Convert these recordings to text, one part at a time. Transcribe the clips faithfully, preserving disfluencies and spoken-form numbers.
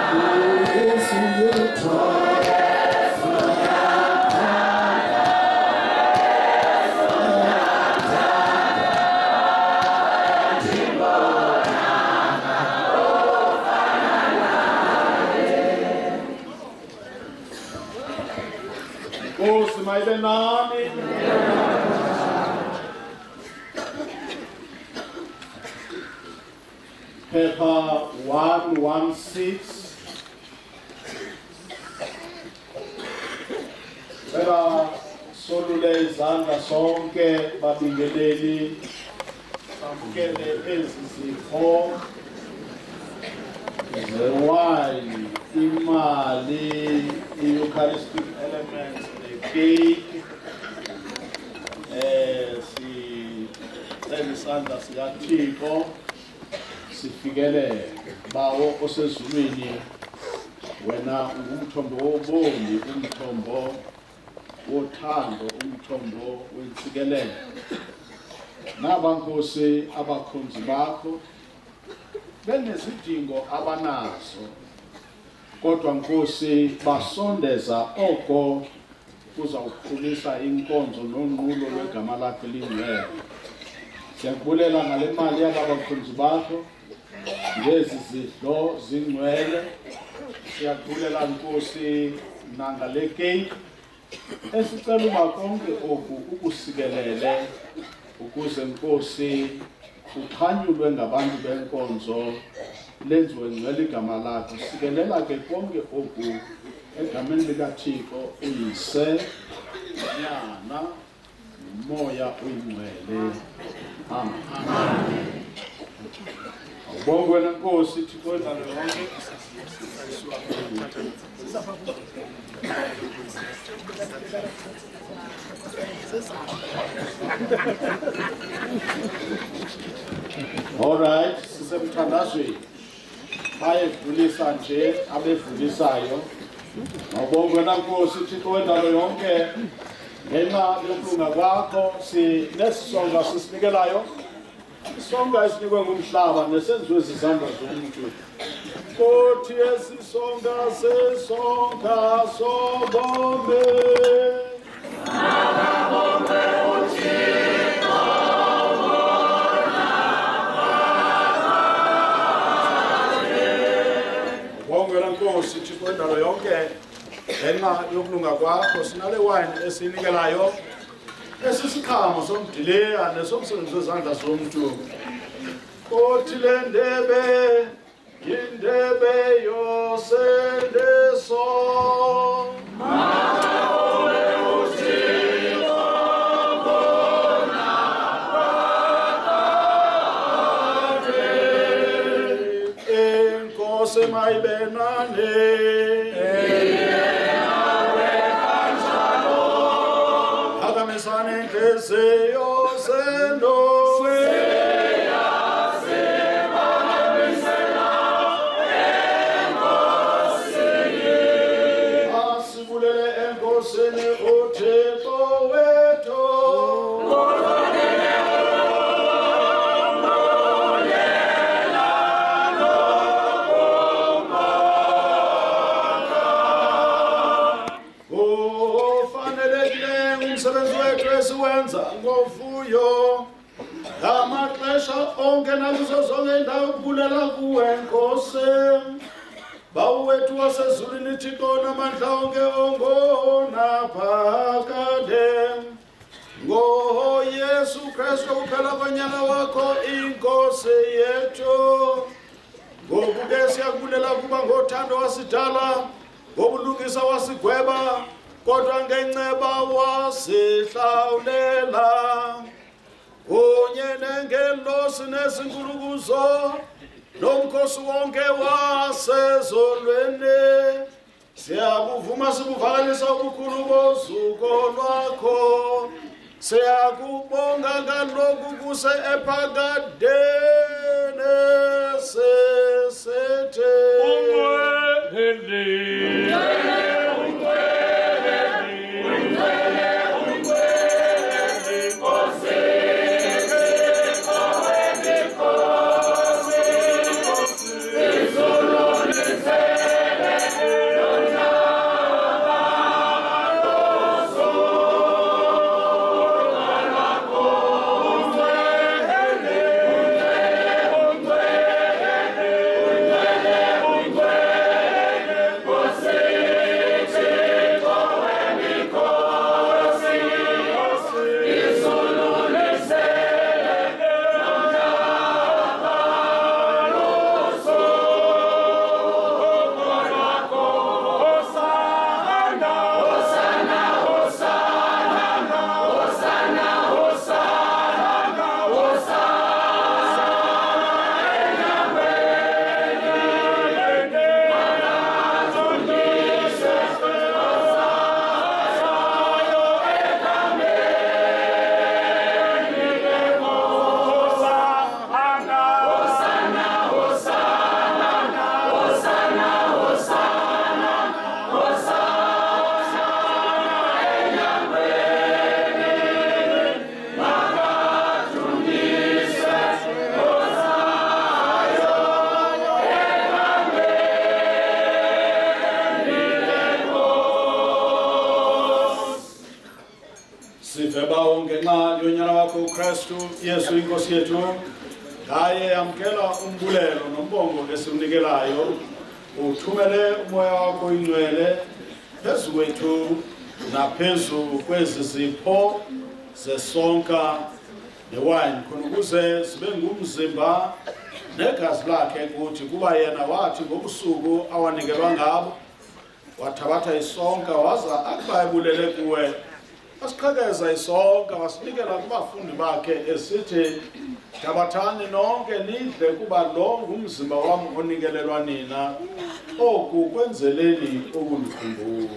Paper one one six. Bela solule izandla sonke babingeleli samukele ezizipho zewine imali i-Eucharistic elements the cake eh si isandla sikaThixo sifikele bawo osezulwini wena ungumthombo wobongi umthombo wothando umthombo wentsikelelo nabankosi abakhonzi bakho benezidingo abanazo kodwa nkosi basondeza oko kuza ukukhulisa inkonzo nonqulo lwegama lakhe lingcwele siyakubulela ngale mali yabakhonzi bakho ngezi zidlo zingcwele siyakubulela nkosi nangale cake esicela uba konke oku ukusikelele ukuze nkosi ukhanyulwe ngabantu benkonzo lenziwe ngcwele igama lakho sikelela ke konke oku egameni likaThixo uyise nyana umoya uyingcwele amen. Bonke wena nkosi Thixo endalo yonke all right sisemthandazweni bayevulisa nje abevulisayo ngobonke wena nkosi Thixo endalo yonke ngenxa yokulunga kwakho sinesisonga sisinikelayo isonga esinikwe ngumhlaba nesenziwe zizandla zomuntu kothi esisonga sesonga sobombe abombe uThixo wongela nkosi Thixo endalo yonke ngenxa yokulunga kwakho sinale wine esinikelayo esisikhamo somdiliya nesomsebenzi wezandla zomuntu kothi le ndebe indebe yosendeso mawe uThixo bona phakade enkosi mayibenane Seyo sendo seya sema misela engosini asibulele engosini uThixo wethu ngolonele ngolela lokumbaka ufanelekile umsebenzi wethu esiwenza ngovuyo ngamaxesha onke nakuzo zonke indawo ukubulela kuwe Nkosi bawethu wasezulwini Thixo namandla onke ongona phakade ngoYesu Kristu kuphela konyana wakho inkosi yethu ngoku ke siyakubulela kuba ngothando wasidala ngobulungisa wasigweba kodwa ngenceba wasihlawulela kunye nengelosi nezinkulukuzo nomkhosi wonke wasezulwini siyakuvuma sikuvakalisa ubukhulu bozuko lwakho siyakubonga ngalokhu kuse ephakadeni sesithi Say bawo ngenxa yonyana wakho uKristu Yesu inkosi yethu ngaye yamkela umbulelo nombongo esinikelayo uthumele umoya wakho ingcwele phezu kwethu naphezu kwezi zipho zesonka newine khona ukuze sibe ngumzimba negazi lakhe kuthi kuba yena wathi ngobusuku awanikelwa ngabo wathabatha isonka waza akubayibulele kuwe wasiqhekeza isonka wasinikela kubafundi bakhe esithi thabathani nonke nidle kuba lo ngumzimba wami onikelelwa nina oku kwenzeleni okundikhumbulo.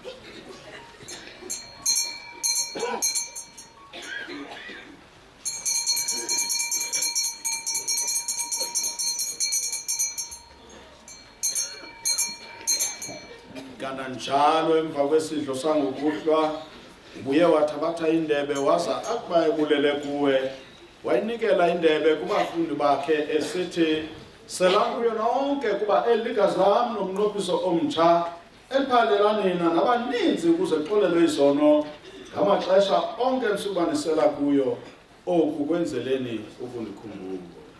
Kananjalo emva kwesidlo sangokuhlwa ubuye wathabatha indebe waza akubayibulele kuwe wayinikela indebe kubafundi bakhe esithi selani kuyo nonke kuba eligazi lami nomnophiso omtsha eliphalela nina nabaninzi ukuze lixolelwe izono ngamaxesha onke nisubanisela kuyo oku kwenzeleni ukundikhumbulo.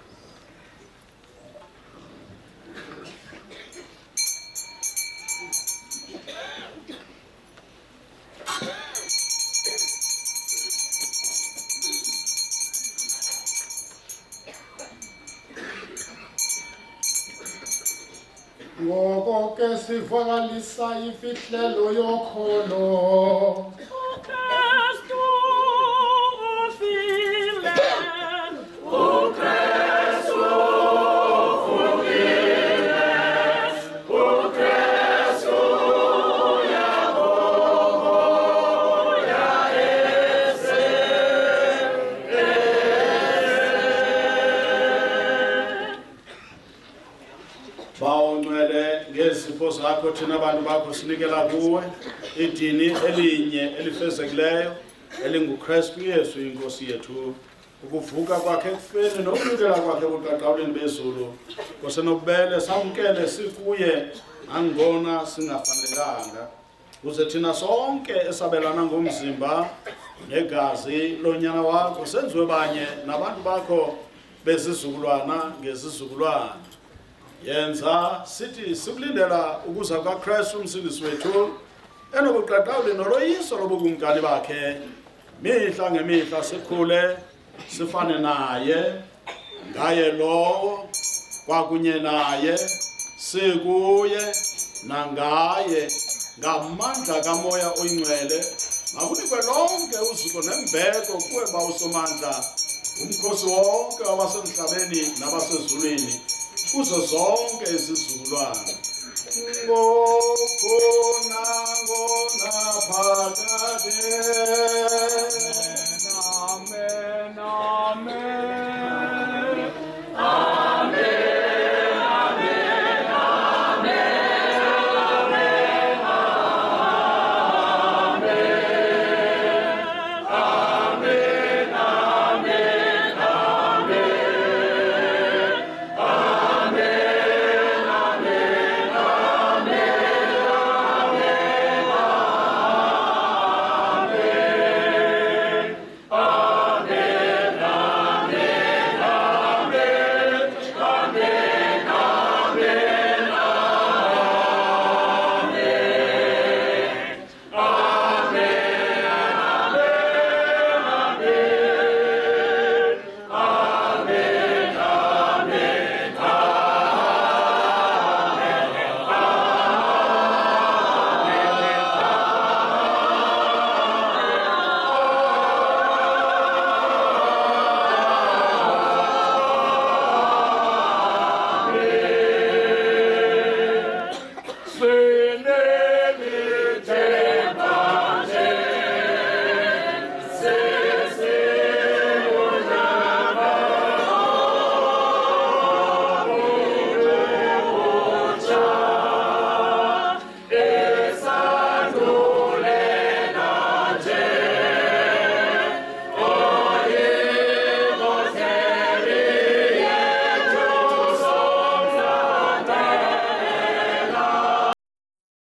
Ngoko ke sivakalisa imfihlelo yokholo uKristu ufile uKristu ufile uKristu yaboya ese bawongcwele ngezipho zakho thina abantu bakho sinikela kuwe idini elinye elifezekileyo elinguKristu Yesu inkosi yethu ukuvuka kwakhe ekufeni nokunikela kwakhe kuqaqawuleni bezulu kosenobele samkele sikuye angibona singafanelanga kuze thina sonke esabelana ngomzimba negazi lonyana wakho senziwe banye nabantu bakho bezizukulwana ngezizukulwana. Yenza sithi sikulindela ukuza kwaKristu umsindisi wethu enokuqaqawuli noloyiso lobukumkani bakhe mihla ngemihla sikhule sifane naye ngaye lowo kwakunye naye sikuye nangaye ngamandla kamoya oyingcwele makunikwe lonke uzuko nembeko kuwe bawusomandla umkhosi wonke wabasemhlabeni nabasezulwini kuzo zonke izizukulwana ngokhona ngona phakade amen amen Sene